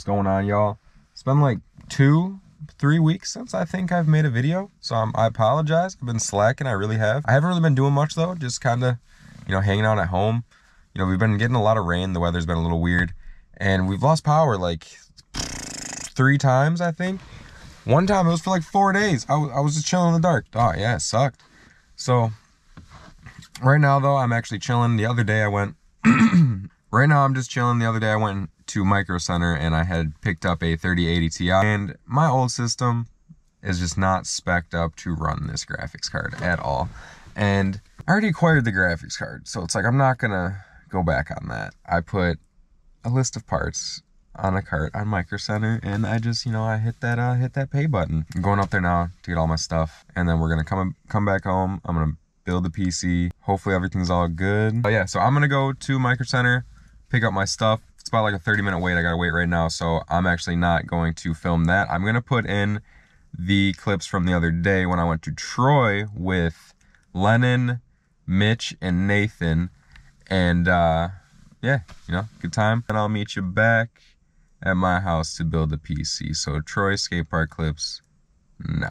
What's going on, y'all? It's been like 2-3 weeks since I think I've made a video, so I apologize. I've been slacking, I really have. I haven't really been doing much though, just kind of, you know, hanging out at home. You know, we've been getting a lot of rain, the weather's been a little weird, and we've lost power like 3 times, I think. One time it was for like 4 days. I was just chilling in the dark. Oh yeah, it sucked. So right now though, I'm actually chilling. The other day I went right now I'm just chilling. The other day I went to Micro Center and I had picked up a 3080 Ti, and my old system is just not spec'd up to run this graphics card at all. And I already acquired the graphics card, so it's like I'm not gonna go back on that. I put a list of parts on a cart on Micro Center, and I just, you know, I hit that pay button. I'm going up there now to get all my stuff, and then we're gonna come back home. I'm gonna build the PC. Hopefully everything's all good. But yeah, so I'm gonna go to Micro Center, pick up my stuff. It's about like a 30-minute wait. I gotta wait right now, so I'm actually not going to film that. I'm gonna put in the clips from the other day when I went to Troy with Lennon, Mitch, and Nathan, and yeah, you know, good time. And I'll meet you back at my house to build the PC. So Troy skate park clips now.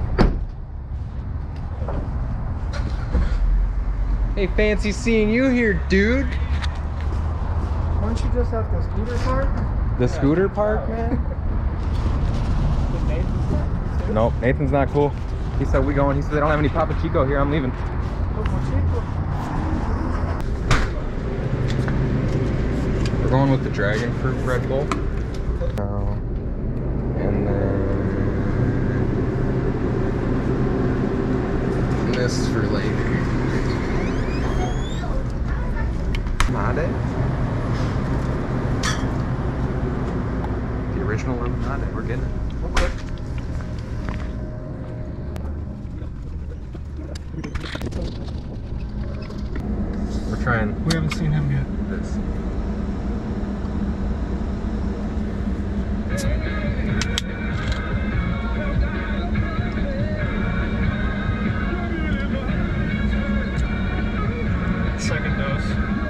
Hey, fancy seeing you here, dude. Why don't you just have the scooter park? The scooter park, man? Nope, Nathan's not cool. He said we going. He said they don't have any Papa Chico here. I'm leaving. We're going with the Dragon Fruit Red Bull. And then this is for later. Lemonade? The original lemonade. We're getting it. Okay. We're trying. We haven't seen him yet. This. Second dose.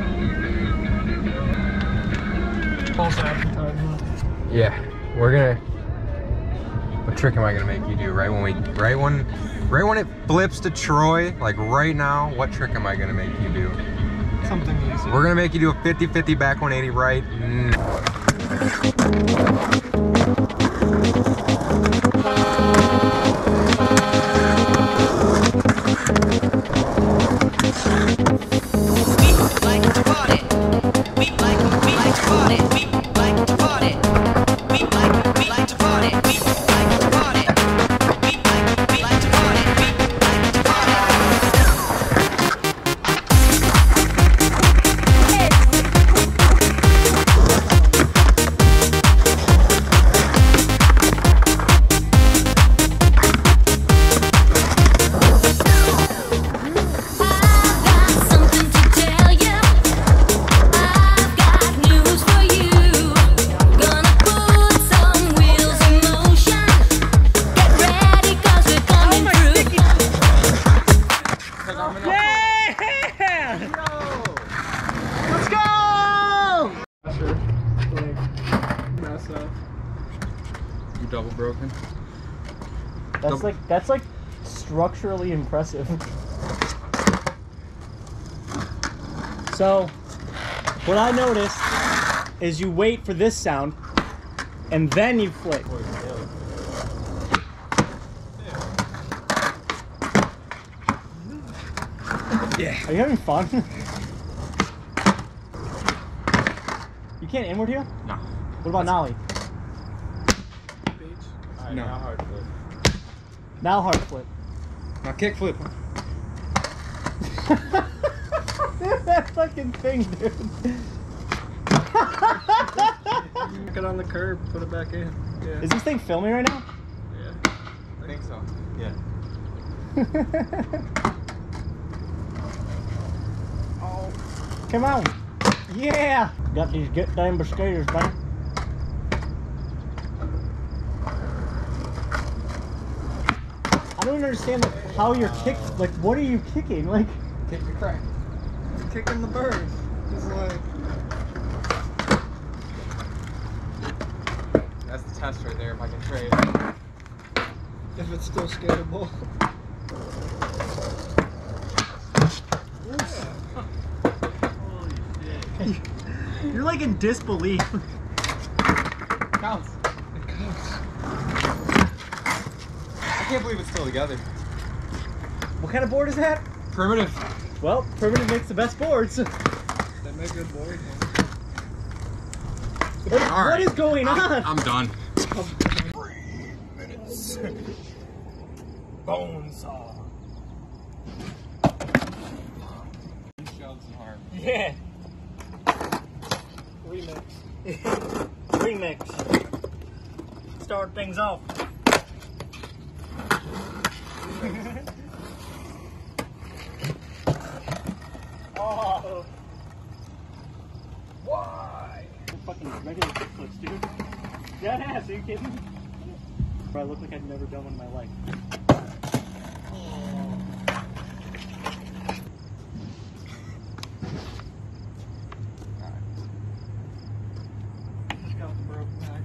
False advertisement. Yeah, we're gonna. What trick am I gonna make you do? Right when it flips to Troy, like right now, what trick am I gonna make you do? Something easy. We're gonna make you do a 50-50 back 180 right now. You double broken? That's like structurally impressive. So what I noticed is you wait for this sound and then you flick. Yeah. Are you having fun? You can't inward heel? No. What about nollie? No. Now hard flip. Now hard flip. Now kick flip. That fucking thing, dude. Get on the curb, put it back in. Yeah. Is this thing filming right now? Yeah. I think so. Yeah. Oh. Come on. Yeah. Got these get damn skaters, man. I don't understand how you're kick. Like, what are you kicking? Like, Kick the crack. Kicking the bird. Just like. test right there if I can trade. If it's still skatable. Holy shit. You're like in disbelief. Counts. It counts. I can't believe it's still together. What kind of board is that? Primitive. Well, Primitive makes the best boards. They make good boards. What is going on? I'm done. 3 minutes. Bone saw. Yeah. Remix. Start things off. Oh. Why? Fucking regular kickflips, dude. Dead ass, are you kidding me? I look like I've never done one in my life. Just got the broken back.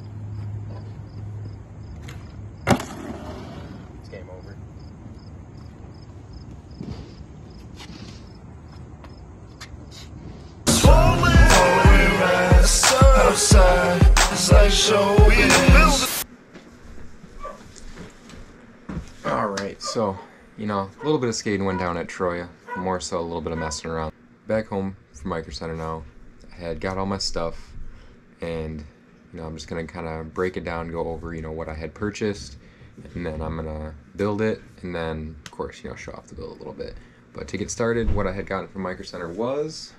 It's game over. Outside, it's like showbiz. Alright, so, you know, a little bit of skating went down at Troya. More so a little bit of messing around. Back home from Micro Center now. I had got all my stuff. And, you know, I'm just going to kind of break it down, go over, you know, what I had purchased. And then I'm going to build it. And then, of course, you know, show off the build a little bit. But to get started, what I had gotten from Micro Center was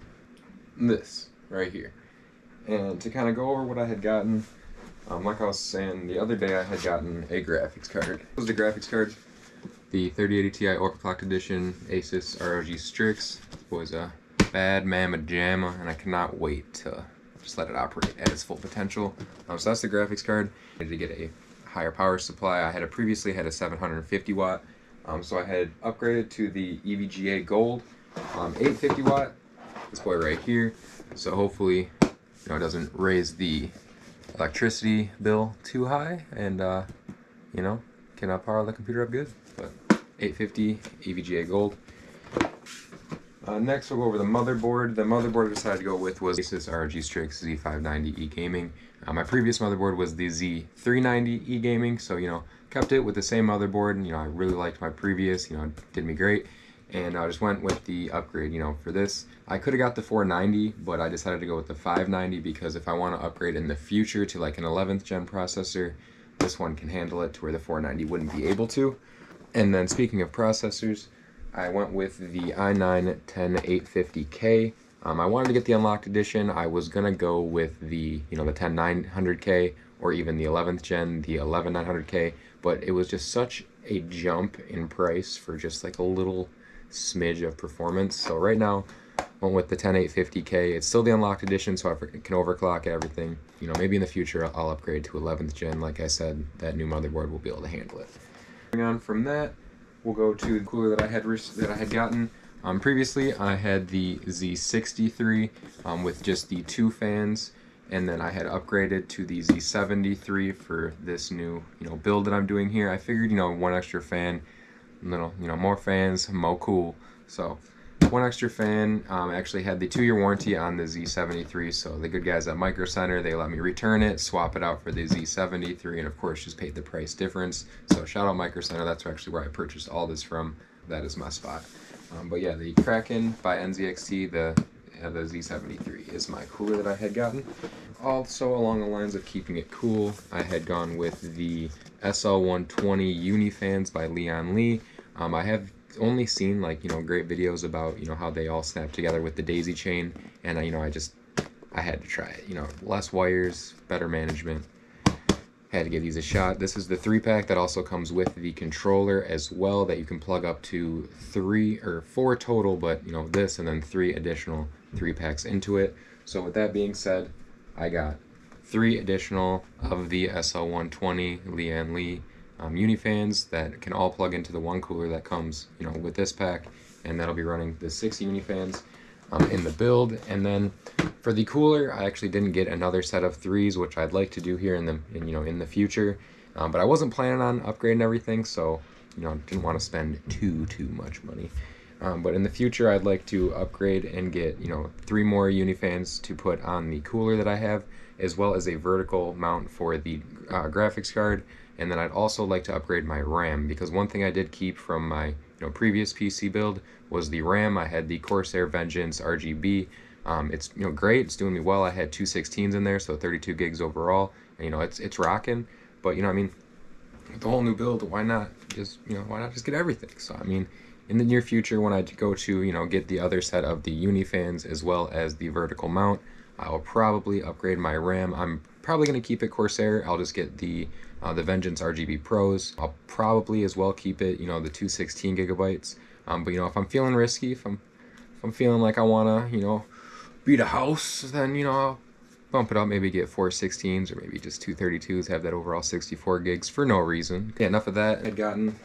this right here. And to kind of go over what I had gotten, like I was saying the other day, I had gotten a graphics card. This was the graphics card, the 3080 Ti Overclocked Edition Asus ROG Strix. This was a bad mamma jamma, and I cannot wait to just let it operate at its full potential. So that's the graphics card. I needed to get a higher power supply. I had previously had a 750 watt, so I had upgraded to the EVGA Gold 850 watt. This boy right here. So hopefully, you know, it doesn't raise the electricity bill too high, and you know, can power the computer up good. But 850 EVGA Gold. Next we'll go over the motherboard. The motherboard I decided to go with was Asus ROG Strix Z590E Gaming. My previous motherboard was the Z390E Gaming, so you know, kept it with the same motherboard. You know, I really liked my previous. You know, it did me great. And I just went with the upgrade, you know, for this. I could have got the 490, but I decided to go with the 590 because if I want to upgrade in the future to like an 11th gen processor, this one can handle it to where the 490 wouldn't be able to. And then speaking of processors, I went with the i9-10850K. I wanted to get the unlocked edition. I was gonna go with the, you know, the 10900K or even the 11th gen, the 11900K, but it was just such a jump in price for just like a little smidge of performance. So right now went with the 10850K. It's still the unlocked edition, so I can overclock everything. You know, maybe in the future I'll upgrade to 11th gen. Like I said, that new motherboard will be able to handle it. Moving on from that, we'll go to the cooler that I had gotten. Previously I had the Z63 with just the 2 fans, and then I had upgraded to the Z73 for this new, you know, build that I'm doing here. I figured, you know, 1 extra fan, little, you know, more fans, more cool. So 1 extra fan. Actually had the 2-year warranty on the Z73, so the good guys at Micro Center, they let me return it, swap it out for the Z73, and of course just paid the price difference. So shout out Micro Center. That's actually where I purchased all this from. That is my spot. But yeah, the Kraken by NZXT, the Z73 is my cooler that I had gotten. Also along the lines of keeping it cool, I had gone with the SL120 Unifans by Leon Lee. I have only seen, like, you know, great videos about, you know, how they all snap together with the daisy chain, and you know, I had to try it. You know, less wires, better management. Had to give these a shot. This is the 3-pack that also comes with the controller as well, that you can plug up to 3 or 4 total, but you know, this and then 3 additional 3-packs into it. So with that being said, I got 3 additional of the SL120 Leon Lee Unifans that can all plug into the 1 cooler that comes, you know, with this pack, and that'll be running the 6 Unifans in the build. And then For the cooler, I actually didn't get another set of 3s, which I'd like to do here in the future. But I wasn't planning on upgrading everything, so didn't want to spend too much money. But in the future, I'd like to upgrade and get 3 more Unifans to put on the cooler that I have, as well as a vertical mount for the graphics card. And then I'd also like to upgrade my RAM, because one thing I did keep from my previous PC build was the RAM. I had the Corsair Vengeance RGB. It's great, it's doing me well. I had 2 16s in there, so 32 gigs overall, and it's rocking. But with the whole new build, why not just get everything? So in the near future, when I go to get the other set of the Unifans as well as the vertical mount, I will probably upgrade my RAM. I'm probably going to keep it Corsair. I'll just get the Vengeance RGB Pros. I'll probably as well keep it the 2 16 gigabytes. But if I'm feeling risky, if I'm feeling like I want to beat a house, then I'll bump it up, maybe get 4 16s or maybe just 2 32s, have that overall 64 gigs for no reason. Yeah, enough of that. I'd gotten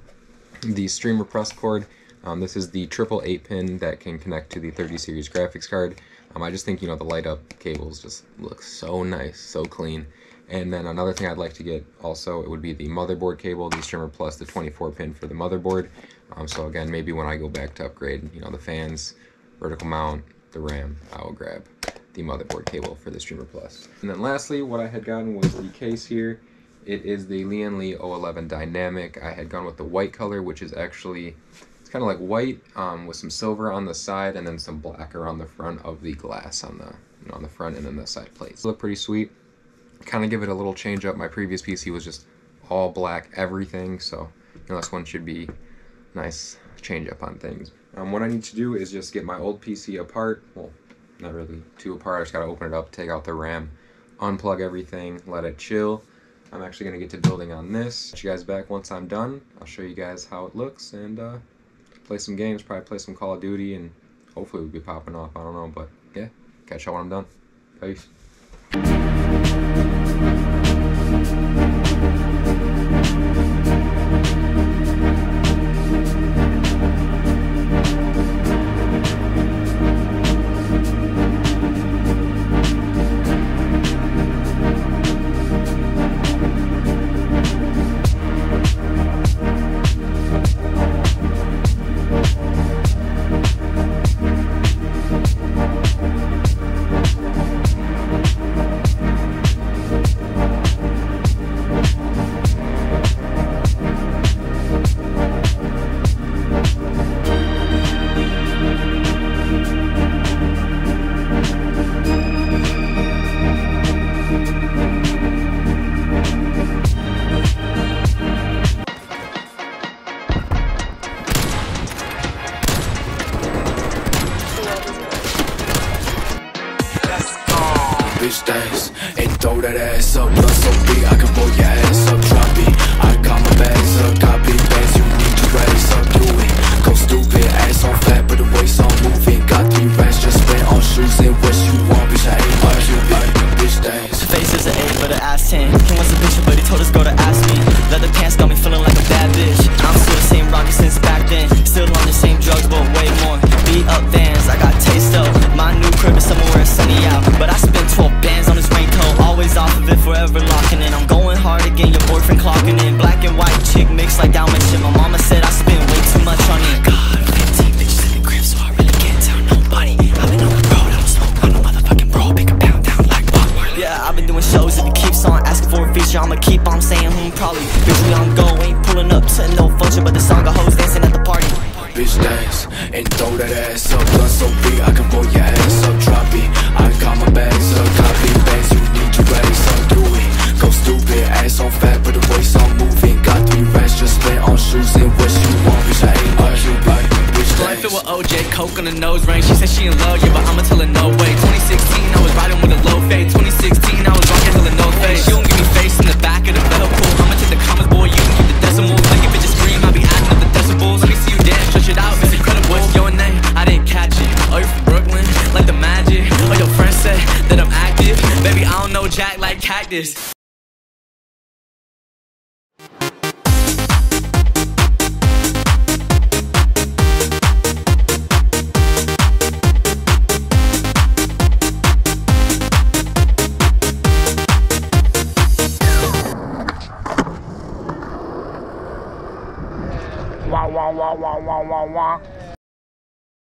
the Streamer Plus cord. This is the triple 8-pin that can connect to the 30 series graphics card. I just think the light up cables just look so nice, so clean. And then another thing I'd like to get also, it would be the motherboard cable, the Streamer Plus, the 24-pin for the motherboard. So again, maybe when I go back to upgrade the fans, vertical mount, the RAM, I will grab the motherboard cable for the Streamer Plus. And then lastly, what I had gotten was the case here. It is the Lian Li 011 Dynamic. I had gone with the white color, which is actually, it's kind of like white with some silver on the side and then some black around the front of the glass on the on the front and then the side plates. Look pretty sweet. Kind of give it a little change up. My previous PC was just all black everything, so this one should be nice change up on things. What I need to do is just get my old PC apart. Well, not really too apart. I just gotta open it up, take out the RAM, unplug everything, let it chill. I'm actually gonna get to building on this. Get you guys back once I'm done. I'll show you guys how it looks and play some games, probably play some Call of Duty, and hopefully we'll be popping off. I don't know, but yeah, catch y'all when I'm done. Peace. bitch dance and throw that ass up. Blood so big I can roll your ass up. Drop it, I got my bags up. Got big bands, you need to raise up. Do it, go stupid, ass on flat but the waist on moving. Got 3 racks just spent on shoes and what you want, bitch. I ain't like you, bitch dance. The face is an 8 but the ass 10. He wants a picture but he told his girl to ask me. Leather pants got me feeling like a bad bitch. I'm still the same rocket since back then. Still on the same drugs but way more. Beat up Vans, I got taste though. My new crib is somewhere sunny out, but I spent 12 bands on this raincoat. Always off of it, forever locking in. I'm going hard again, your boyfriend clocking in. Black and white chick mixed like Dalmatian. My mama said I spend way too much on it. God, 15 bitches in the crib, so I really can't tell nobody. I've been on the road, I don't smoke on no motherfucking bro. Pick a pound down like Walmart. Yeah, I've been doing shows. If he keeps on asking for a feature, I'ma keep on saying probably. Usually I'm go, ain't pulling up to no function, but the song of hoes dancing at the party. Bitch dance and throw that ass up. Blood so big I can roll your ass up. Drop it, I got my bags up. Got big bands, you need to raise up. Do it, go stupid, ass on fat but the waist on moving. Got 3 racks just spent on shoes and what you want, bitch. I ain't like you, like bitch Blunt dance. fit with OJ, coke on the nose ring. She said she in love, yeah, but I'ma tell her no way. 2016, I was riding with a low fade. 2016, I was rocking hella no fade. She don't give me face in the back of the pedal pool. I'ma take the commas, boy, you can keep the decimals. Like if it just scream, I'll be adding up the decibels. Let me see you dance, stretch it out, it's incredible. What's your name? I didn't catch it. Oh, you're from Brooklyn, like the magic. Oh, your friend said that I'm active. Baby, I don't know Jack like cactus. Wah, wah, wah, wah, wah, wah, wah.